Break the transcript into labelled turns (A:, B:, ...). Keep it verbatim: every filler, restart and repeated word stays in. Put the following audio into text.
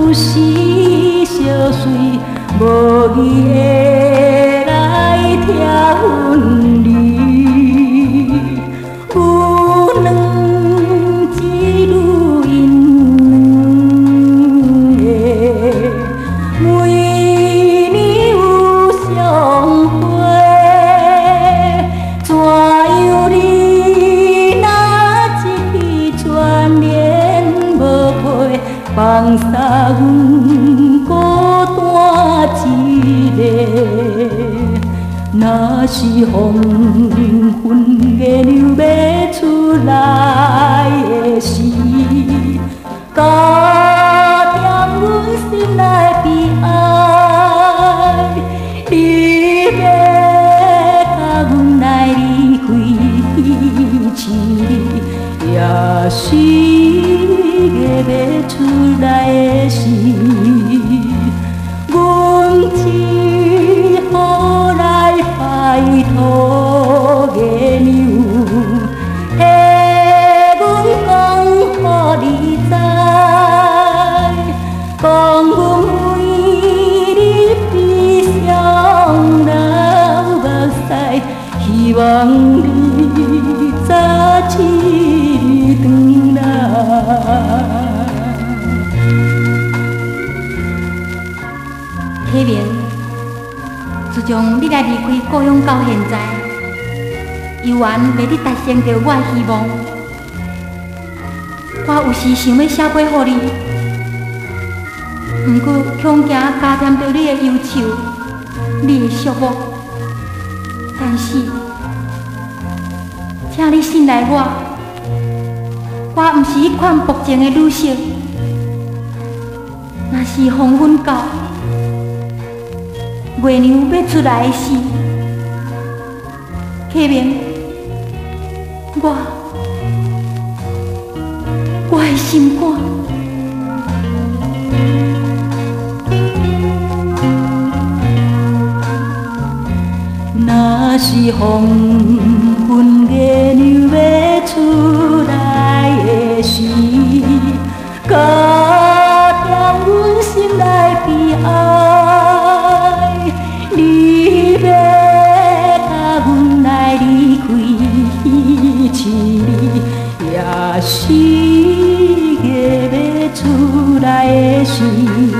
A: 有时小水，无伊会来听阮离。有两一女因两个，每年有相会，怎样你若一去全然无陪，放下阮孤单一个。若是黄昏月亮要出来的时，加添阮心内悲哀。你要甲阮来离开市，也是月要出来的时，阮只好来拜托月亮，替阮讲予你知，讲阮为你悲伤流目屎，希望你早一回来。启明，自从你来离开故乡到现在，犹原袂你达成着我的希望。我有时想要写批予你，毋过恐惊加添着你的忧愁、你的寂寞。但是，请你信赖我，我毋是迄款薄情的女性。若是黄昏到，月亮要出来时，启明，我我的心肝，若是黄昏月亮要出来的时，加添阮心内悲哀。你要甲阮来离开市，也是月要出来的时。